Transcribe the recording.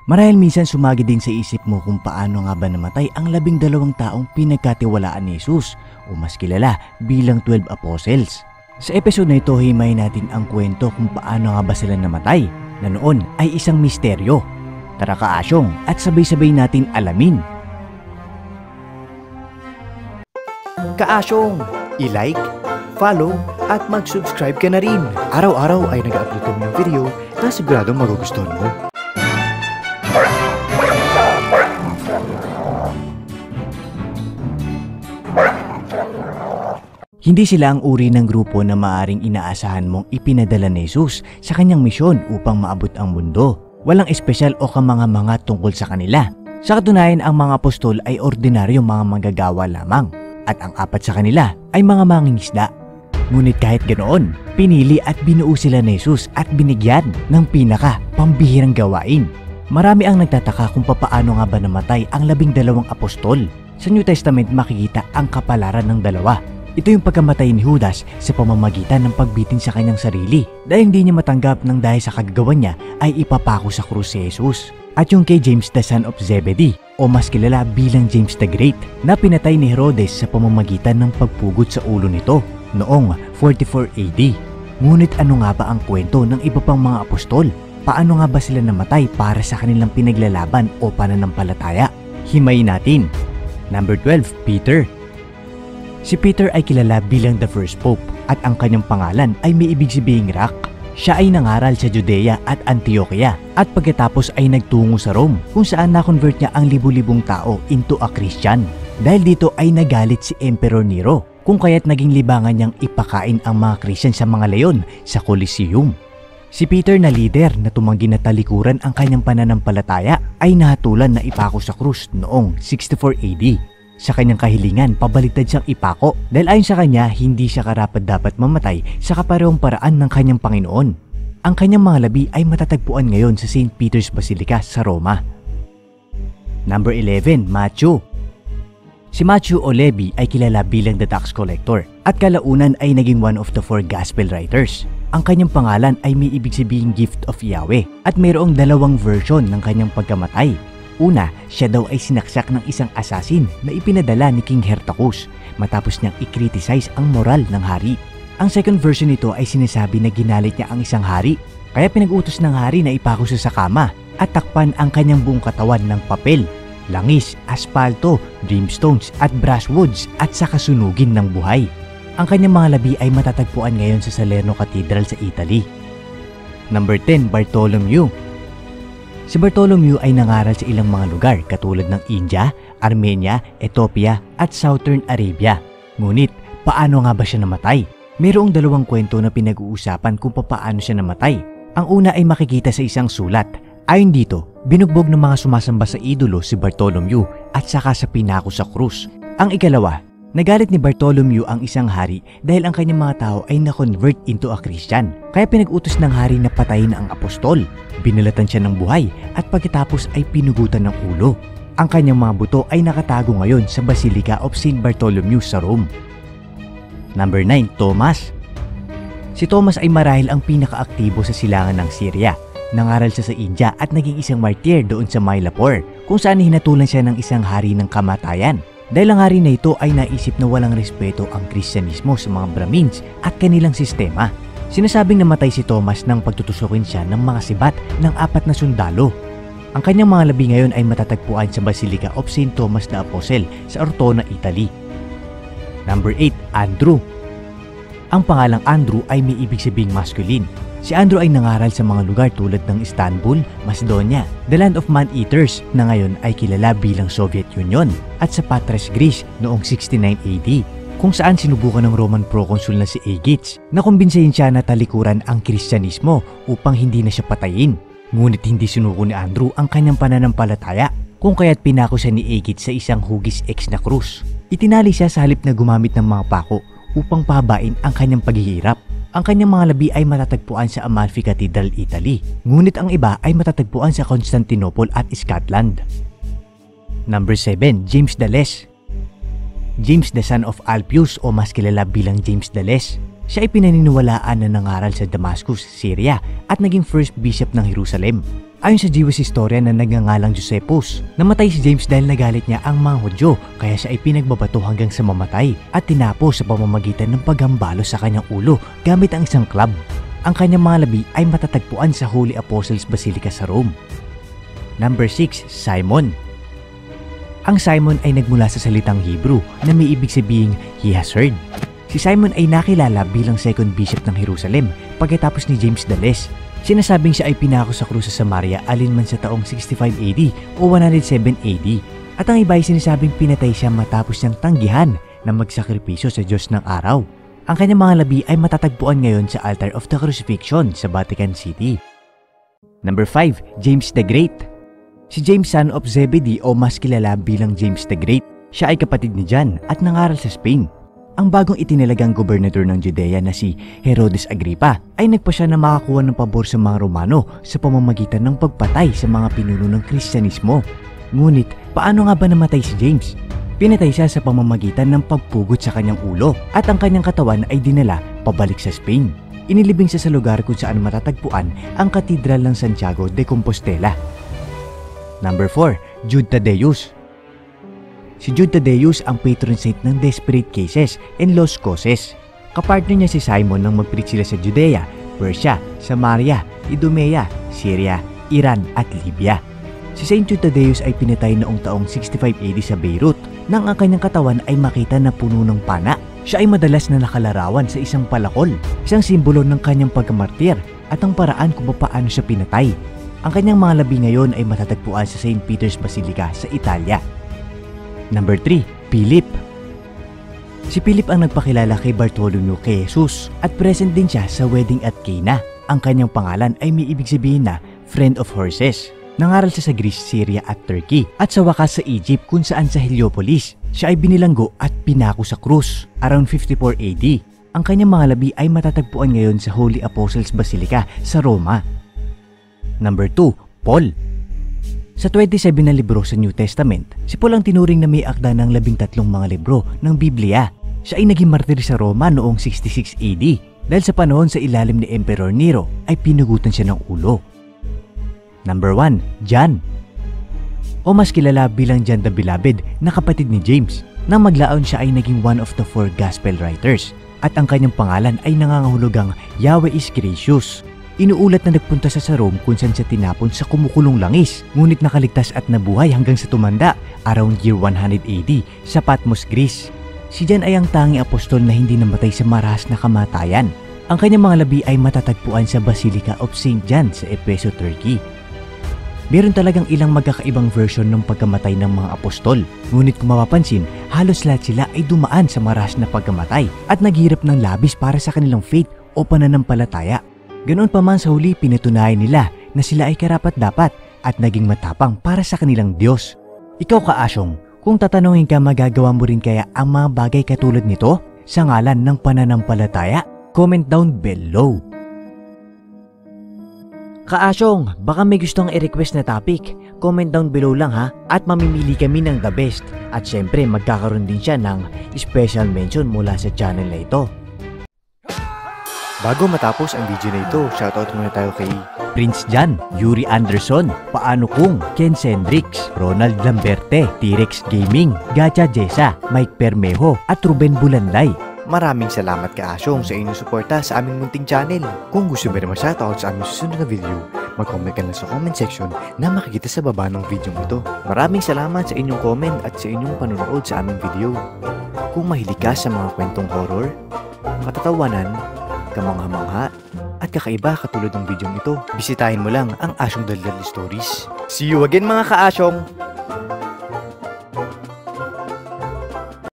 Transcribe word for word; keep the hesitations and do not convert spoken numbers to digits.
Marahil minsan sumagi din sa isip mo kung paano nga ba namatay ang labing dalawang taong pinagkatiwalaan ni Jesus o mas kilala bilang twelve Apostles. Sa episode na ito, himayin natin ang kwento kung paano nga ba sila namatay na noon ay isang misteryo. Tara kaasyong at sabay-sabay natin alamin. Kaasyong, i-like, follow at mag-subscribe ka na rin. Araw-araw ay nag-upload kami ng video na siguradong magugustuhan mo. Hindi sila ang uri ng grupo na maaring inaasahan mong ipinadala ni Jesus sa kanyang misyon upang maabot ang mundo. Walang espesyal o kamanga-manga tungkol sa kanila. Sa katunayan, ang mga apostol ay ordinaryong mga manggagawa lamang at ang apat sa kanila ay mga mangingisda. Ngunit kahit ganoon, pinili at binuo sila ni Jesus at binigyan ng pinaka pambihirang gawain. Marami ang nagtataka kung papaano nga ba namatay ang labing dalawang apostol. Sa New Testament makikita ang kapalaran ng dalawa. Ito yung pagkamatay ni Judas sa pamamagitan ng pagbitin sa kanyang sarili dahil hindi niya matanggap ng dahil sa kagagawa niya ay ipapako sa krus si Jesus. At yung kay James the son of Zebedee o mas kilala bilang James the Great na pinatay ni Herodes sa pamamagitan ng pagpugod sa ulo nito noong forty-four A D. Ngunit ano nga ba ang kwento ng iba pang mga apostol? Paano nga ba sila namatay para sa kanilang pinaglalaban o pananampalataya? Himayin natin. Number twelve, Peter. Si Peter ay kilala bilang the first pope at ang kanyang pangalan ay may ibig sabihing rock. Siya ay nangaral sa Judea at Antioquia at pagkatapos ay nagtungo sa Rome kung saan na-convert niya ang libu-libong tao into a Christian. Dahil dito ay nagalit si Emperor Nero kung kaya't naging libangan niyang ipakain ang mga Christian sa mga leon sa Colosseum. Si Peter na leader na tumanggi na talikuran ang kanyang pananampalataya ay nahatulan na ipako sa krus noong sixty-four A D. Sa kanyang kahilingan, pabaliktad siyang ipako dahil ayon sa kanya, hindi siya karapat-dapat mamatay sa kaparehong paraan ng kanyang Panginoon. Ang kanyang mga labi ay matatagpuan ngayon sa Saint Peter's Basilica sa Roma. Number eleven, Matthew. Si Matthew o Levi ay kilala bilang the tax collector at kalaunan ay naging one of the four gospel writers. Ang kanyang pangalan ay may ibig sabihing gift of Yahweh at mayroong dalawang version ng kanyang pagkamatay. Una, siya daw ay sinaksak ng isang assassin na ipinadala ni King Hertacus matapos niyang i-criticize ang moral ng hari. Ang second version nito ay sinasabi na ginalit niya ang isang hari, kaya pinag-utos ng hari na ipako siya sa kama at takpan ang kanyang buong katawan ng papel, langis, aspalto, brimstones at brushwoods at saka sunugin ng buhay. Ang kanyang mga labi ay matatagpuan ngayon sa Salerno Cathedral sa Italy. Number ten, Bartholomew. Si Bartholomew ay nangaral sa ilang mga lugar katulad ng India, Armenia, Ethiopia at Southern Arabia. Ngunit, paano nga ba siya namatay? Mayroong dalawang kwento na pinag-uusapan kung paano siya namatay. Ang una ay makikita sa isang sulat. Ayon dito, binugbog ng mga sumasamba sa idolo si Bartholomew at saka sa pinako sa krus. Ang ikalawa, nagalit ni Bartholomew ang isang hari dahil ang kanyang mga tao ay na-convert into a Christian. Kaya pinag-utos ng hari na patayin ang apostol. Binalatan siya ng buhay at pagkatapos ay pinugutan ng ulo. Ang kanyang mga buto ay nakatago ngayon sa Basilica of Saint Bartholomew sa Rome. Number nine, Thomas. Si Thomas ay marahil ang pinakaaktibo sa silangan ng Syria. Nangaral siya sa India at naging isang martyr doon sa Mylapore kung saan hinatulan siya ng isang hari ng kamatayan. Dahil ang hari na ito ay naisip na walang respeto ang Kristyanismo sa mga Brahmins at kanilang sistema. Sinasabing namatay si Thomas nang pagtutusukin siya ng mga sibat ng apat na sundalo. Ang kanyang mga labi ngayon ay matatagpuan sa Basilica of Saint Thomas the Apostle sa Ortona, Italy. Number eight, Andrew. Ang pangalang Andrew ay may ibig sabihing masculine. Si Andrew ay nangaral sa mga lugar tulad ng Istanbul, Macedonia, the land of man-eaters na ngayon ay kilala bilang Soviet Union, at sa Patras, Greece noong sixty-nine A D. Kung saan sinubukan ng Roman proconsul na si Aegids na kumbinsahin siya na talikuran ang Kristyanismo upang hindi na siya patayin. Ngunit hindi sinuko ni Andrew ang kanyang pananampalataya kung kaya't pinako siya ni Aegids sa isang hugis X na krus. Itinali siya sa halip na gumamit ng mga pako upang pahabain ang kanyang paghihirap. Ang kanyang mga labi ay matatagpuan sa Amalfi Cathedral, Italy. Ngunit ang iba ay matatagpuan sa Constantinople at Scotland. Number seven, James the Less. James the son of Alpheus o mas kilala bilang James the Less Siya ay pinaniniwalaan na nangaral sa Damascus, Syria at naging first bishop ng Jerusalem. Ayon sa Jewish historia na nagngangalang Josephus, namatay si James dahil nagalit niya ang mga Hudyo kaya siya ay pinagbabato hanggang sa mamatay at tinapos sa pamamagitan ng paghambalo sa kanyang ulo gamit ang isang club. Ang kanyang mga labi ay matatagpuan sa Holy Apostles Basilica sa Rome. Number six. Simon. Ang Simon ay nagmula sa salitang Hebrew na may ibig sabihing he has heard. Si Simon ay nakilala bilang second bishop ng Jerusalem pagkatapos ni James the Less. Sinasabing siya ay pinako sa krus sa Samaria alinman sa taong sixty-five A D o one hundred seven A D. At ang iba ay sinasabing pinatay siya matapos niyang tanggihan na magsakripisyo sa Diyos ng araw. Ang kanyang mga labi ay matatagpuan ngayon sa Altar of the Crucifixion sa Vatican City. Number five. James the Great. Si James, son of Zebedee o mas kilala bilang James the Great, siya ay kapatid ni John at nangaral sa Spain. Ang bagong itinalagang gobernador ng Judea na si Herodes Agrippa ay nagpasya na makakuha ng pabor sa mga Romano sa pamamagitan ng pagpatay sa mga pinuno ng Kristyanismo. Ngunit, paano nga ba namatay si James? Pinatay siya sa pamamagitan ng pagpugot sa kanyang ulo at ang kanyang katawan ay dinala pabalik sa Spain. Inilibing siya sa lugar kung saan matatagpuan ang Katedral ng Santiago de Compostela. Number four. Jude Thaddeus. Si Jude Thaddeus ang patron saint ng desperate cases and lost causes. Kapartner niya si Simon nang mag-preach sila sa Judea, Persia, Samaria, Idumea, Syria, Iran at Libya. Si Saint Jude Thaddeus ay pinatay noong taong sixty-five A D sa Beirut nang ang kanyang katawan ay makita na puno ng pana. Siya ay madalas na nakalarawan sa isang palakol, isang simbolo ng kanyang pagkamartir at ang paraan kung paano siya pinatay. Ang kanyang mga labi ngayon ay matatagpuan sa Saint Peter's Basilica sa Italia. Number three. Philip. Si Philip ang nagpakilala kay Bartholomew kay Jesus at present din siya sa wedding at Cana. Ang kanyang pangalan ay may ibig sabihin na friend of horses. Nangaral siya sa Greece, Syria at Turkey at sa wakas sa Egypt kung saan sa Heliopolis. Siya ay binilanggo at pinako sa krus around fifty-four A D. Ang kanyang mga labi ay matatagpuan ngayon sa Holy Apostles Basilica sa Roma. Number two. Paul. Sa twenty-seven na libro sa New Testament, si Paul ang tinuring na may akda ng labing tatlong mga libro ng Biblia. Siya ay naging martir sa Roma noong sixty-six A D dahil sa panahon sa ilalim ni Emperor Nero ay pinugutan siya ng ulo. Number one. John. O mas kilala bilang John the Beloved na kapatid ni James. Nang maglaon siya ay naging one of the four gospel writers at ang kanyang pangalan ay nangangahulugang Yahweh is gracious. Inuulat na nagpunta sa sa Rome kung saan siya tinapon sa kumukulong langis, ngunit nakaligtas at nabuhay hanggang sa tumanda around year one hundred A D sa Patmos, Greece. Si John ay ang tanging apostol na hindi namatay sa marahas na kamatayan. Ang kanyang mga labi ay matatagpuan sa Basilica of Saint John sa Efeso, Turkey. Meron talagang ilang magkakaibang version ng pagkamatay ng mga apostol, ngunit kung mapapansin, halos lahat sila ay dumaan sa marahas na pagkamatay at naghirap ng labis para sa kanilang faith o pananampalataya. Ganoon pa man sa huli, pinatunayan nila na sila ay karapat-dapat at naging matapang para sa kanilang Diyos. Ikaw Kaasyong, kung tatanungin ka magagawa mo rin kaya ang mga bagay katulad nito sa ngalan ng pananampalataya? Comment down below. Kaasyong, baka may gustong i-request na topic. Comment down below lang ha at mamimili kami ng the best. At syempre magkakaroon din siya ng special mention mula sa channel na ito. Bago matapos ang video na ito, shoutout muna tayo kay Prince Jan, Yuri Anderson, Paano Kung, Ken Sendrix, Ronald Lamberte, T-Rex Gaming, Gacha Jessa, Mike Permejo at Ruben Bulanlay. Maraming salamat Kaasyong sa inyong suporta sa aming munting channel. Kung gusto mo rin ma-shoutout sa aming susunod na video, mag-comment ka lang sa comment section na makikita sa baba ng video ito. Maraming salamat sa inyong comment at sa inyong panonood sa aming video. Kung mahilig ka sa mga kwentong horror, katatawanan, kamangha-mangha, at kakaiba katulad ng video ito, bisitahin mo lang ang Asyong Daldal Stories. See you again mga Kaasyong!